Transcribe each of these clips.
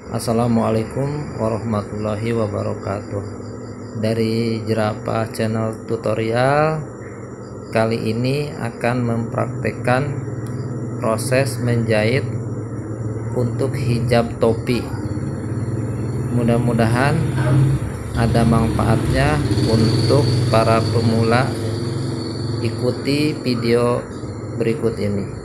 Assalamualaikum warahmatullahi wabarakatuh. Dari Jerapah Channel Tutorial, kali ini akan mempraktekkan proses menjahit untuk hijab topi. Mudah-mudahan ada manfaatnya untuk para pemula. Ikuti video berikut ini.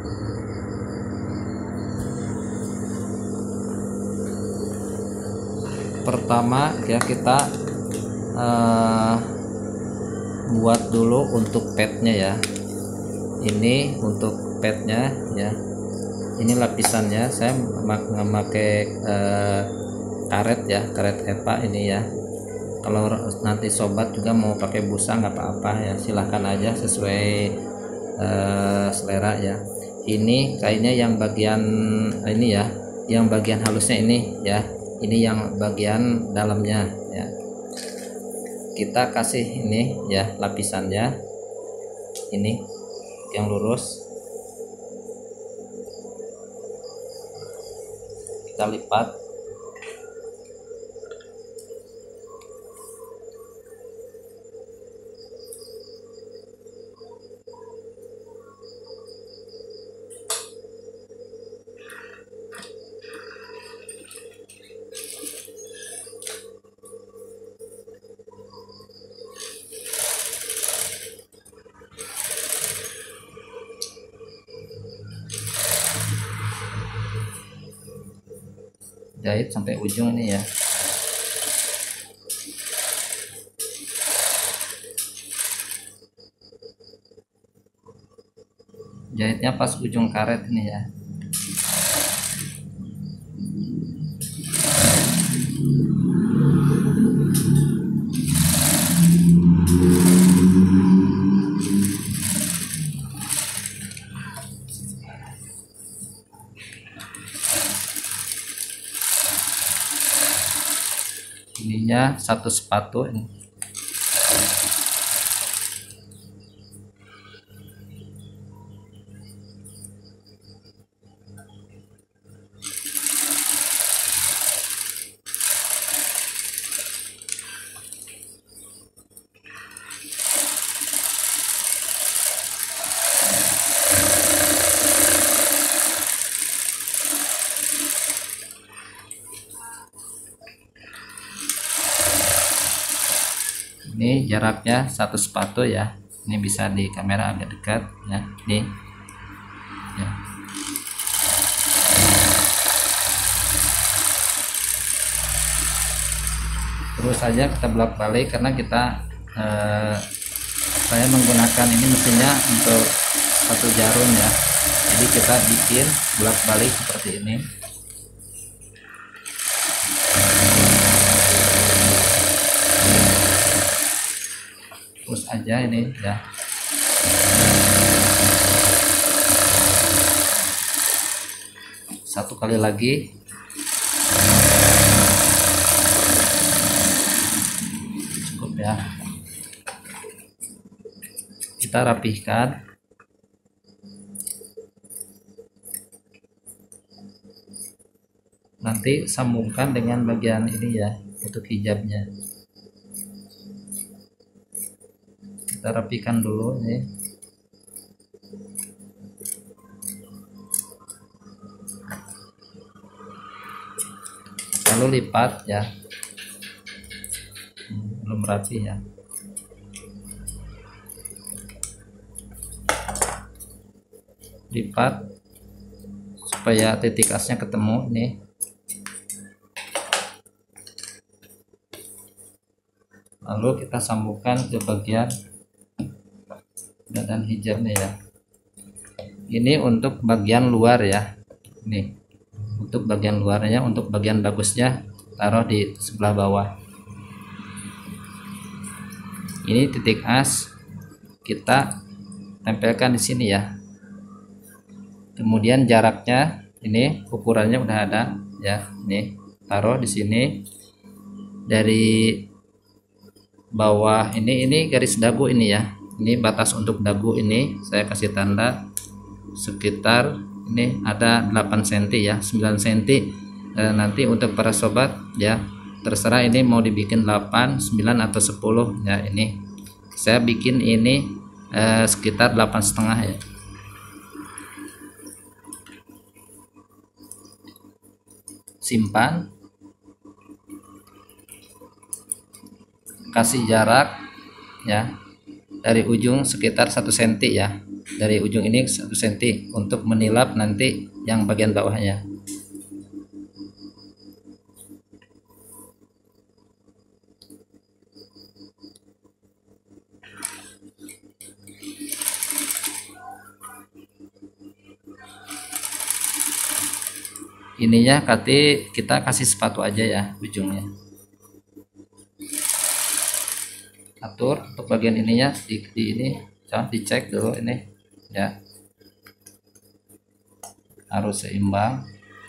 Pertama ya, kita buat dulu untuk padnya ya. Ini untuk padnya ya, ini lapisannya. Saya memakai karet ya, karet EPA ini ya. Kalau nanti sobat juga mau pakai busa nggak apa-apa ya, silahkan aja sesuai selera ya. Ini kayaknya yang bagian ini ya, yang bagian halusnya ini ya, ini yang bagian dalamnya ya. Kita kasih ini ya lapisannya, ini yang lurus, kita lipat. Jahit sampai ujung ini ya. Jahitnya pas ujung karet ini ya. Ininya satu sepatu ini. Ini jaraknya satu sepatu ya. Ini bisa di kamera agak dekat ya. Ini ya. Terus saja kita bolak-balik karena saya menggunakan ini mesinnya untuk satu jarum ya. Jadi kita bikin bolak-balik seperti ini. Terus aja ini ya. Satu kali lagi. Cukup ya. Kita rapihkan. Nanti sambungkan dengan bagian ini ya, untuk hijabnya. Kita rapikan dulu nih. Lalu lipat ya. Belum rapi ya. Lipat supaya titik asnya ketemu nih. Lalu kita sambungkan ke bagian dan hijabnya ya. Ini untuk bagian luar ya. Nih untuk bagian luarnya, untuk bagian bagusnya taruh di sebelah bawah. Ini titik as kita tempelkan di sini ya. Kemudian jaraknya ini ukurannya udah ada ya. Nih taruh di sini. Dari bawah ini garis dagu ini ya. Ini batas untuk dagu ini saya kasih tanda sekitar ini ada 8 cm ya, 9 cm nanti untuk para sobat ya, terserah ini mau dibikin 8, 9 atau 10 ya. Ini saya bikin ini sekitar 8,5 ya. Simpan, kasih jarak ya dari ujung sekitar 1 cm ya, dari ujung ini 1 cm untuk menilap nanti yang bagian bawahnya. Ininya kita kasih sepatu aja ya ujungnya. Atur untuk bagian ininya di ini, jangan dicek dulu ini ya, harus seimbang.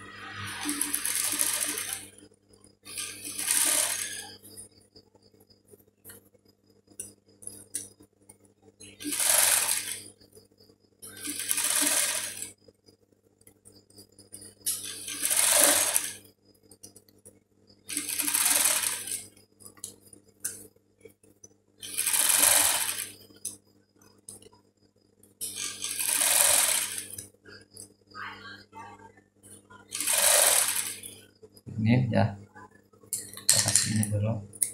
Ini ya, kita kasih ini dulu.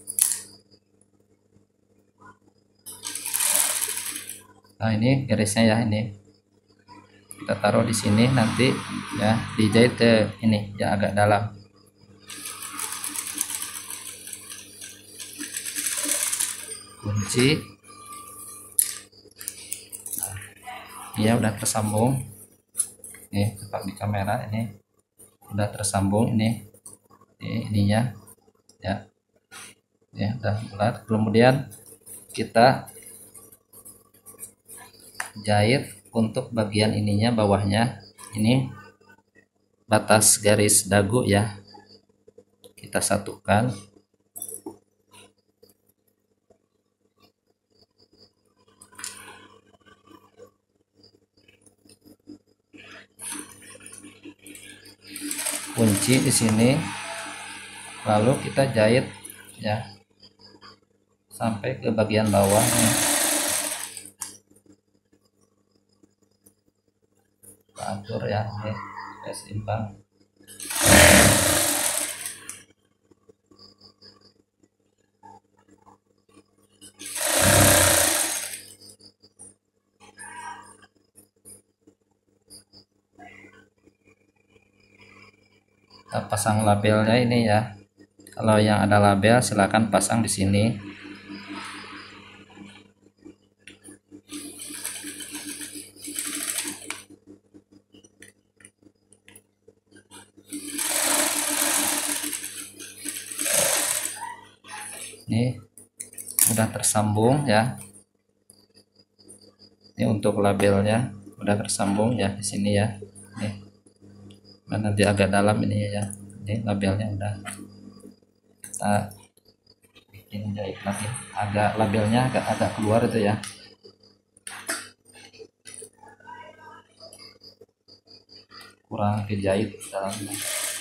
Nah ini garisnya ya, ini kita taruh di sini nanti ya, dijahit ke ini ya agak dalam. Kunci. Nah, ya udah tersambung. Nih tepat di kamera, ini udah tersambung ini ininya ya, ya udah bulat. Kemudian kita jahit untuk bagian ininya, bawahnya ini batas garis dagu ya, kita satukan. Kunci di sini, lalu kita jahit ya sampai ke bagian bawahnya. Kita atur ya, ini supaya seimbang. Kita pasang labelnya ini ya. Kalau yang ada label silakan pasang di sini. Ini udah tersambung ya. Ini untuk labelnya udah tersambung ya di sini ya. Nih. Dan nanti agak dalam ini ya. Ini labelnya udah. Kita bikin jahit lagi. Agak labelnya agak keluar itu ya. Kurang kejahit dalamnya.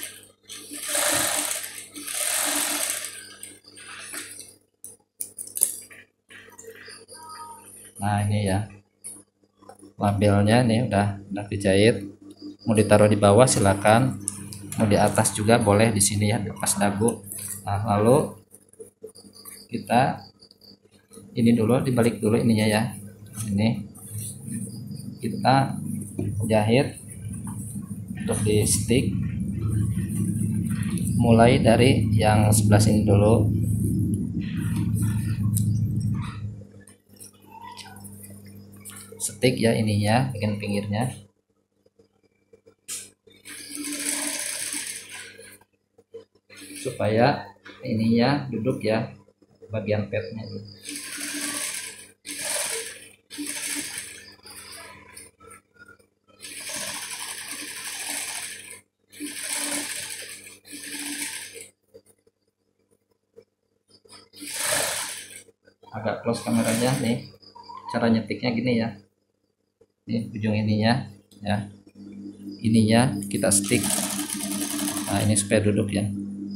Nah ini ya, labelnya nih udah dijahit. Mau ditaruh di bawah silakan, mau di atas juga boleh, di sini ya di pas dagu. Nah lalu kita ini dulu, dibalik dulu ininya ya, ini kita jahit untuk di stick, mulai dari yang sebelah sini dulu. Stick ya ininya, bagian pinggirnya. Supaya ininya duduk ya, bagian padnya ini. Agak close kameranya nih, cara nyetiknya gini ya, ini ujung ininya ya, ininya kita stick Nah, ini supaya duduk ya.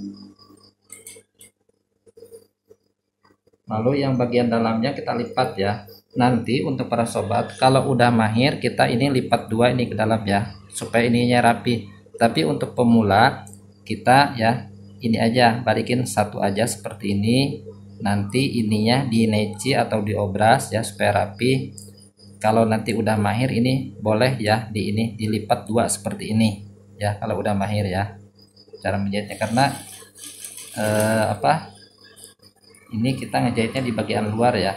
Lalu yang bagian dalamnya kita lipat ya. Nanti untuk para sobat, kalau udah mahir kita ini lipat dua ini ke dalam ya, supaya ininya rapi. Tapi untuk pemula kita ya ini aja balikin satu aja seperti ini. Nanti ininya dineci atau diobras ya supaya rapi. Kalau nanti udah mahir ini boleh ya di ini dilipat dua seperti ini ya kalau udah mahir ya cara menjahitnya, karena ini kita ngejahitnya di bagian luar ya.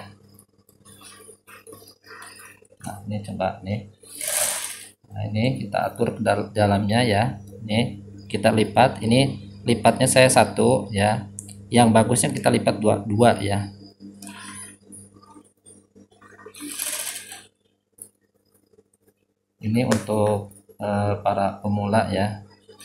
Nah ini coba nih, nah ini kita atur ke dalamnya ya. Ini kita lipat, ini lipatnya saya satu ya, yang bagusnya kita lipat dua ya. Ini untuk para pemula ya.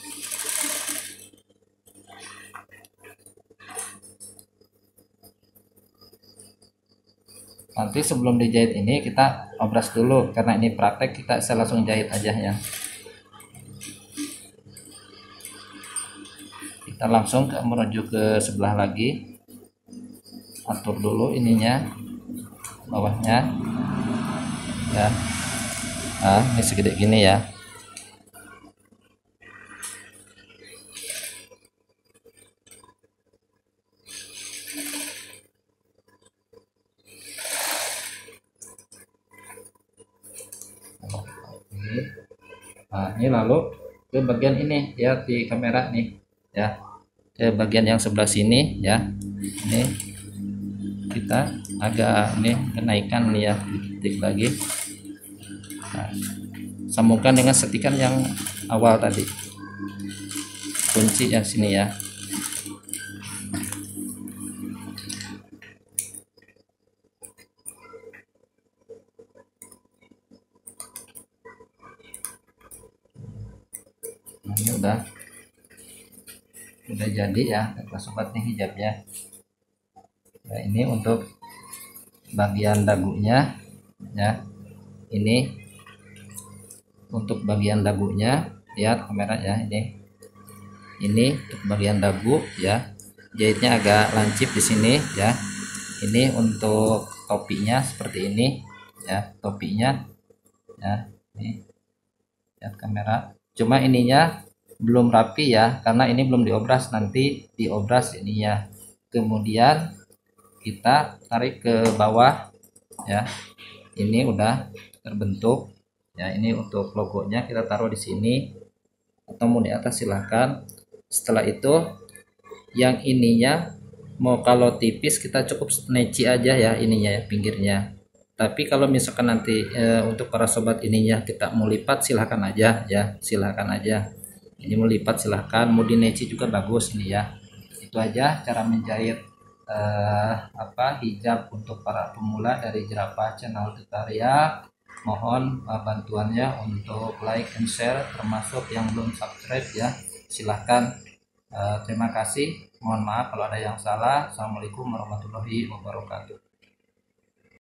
Nanti sebelum dijahit ini kita obras dulu, karena ini praktek saya langsung jahit aja ya. Kita langsung menuju ke sebelah lagi, atur dulu ininya bawahnya ya. Nah ini segede gini ya. Nah ini lalu ke bagian ini ya di kamera nih ya, ke bagian yang sebelah sini ya. Ini kita agak ini kenaikan nih ya, titik lagi. Nah, sambungkan dengan setikan yang awal tadi, kunci yang sini ya. Nah, ini udah jadi ya sobat nih hijabnya. Nah, ini untuk bagian dagunya ya. Ini untuk bagian dagunya, lihat kamera ya. Ini untuk bagian dagu ya, jahitnya agak lancip di sini ya. Ini untuk topinya seperti ini ya, topinya ya. Ini lihat kamera, cuma ininya belum rapi ya, karena ini belum diobras, nanti diobras ininya. Kemudian kita tarik ke bawah ya, ini udah terbentuk ya. Ini untuk logonya kita taruh di sini atau mau di atas silahkan. Setelah itu yang ininya mau kalau tipis kita cukup neci aja ya ininya ya, pinggirnya. Tapi kalau misalkan nanti untuk para sobat ininya kita mau lipat silahkan aja ya, silahkan aja. Ini mau lipat silahkan, mau dineci juga bagus ini ya. Itu aja cara menjahit hijab untuk para pemula dari Jerapah Channel Tutorial. Mohon bantuannya untuk like and share, termasuk yang belum subscribe ya silahkan. Terima kasih, mohon maaf kalau ada yang salah. Assalamualaikum warahmatullahi wabarakatuh.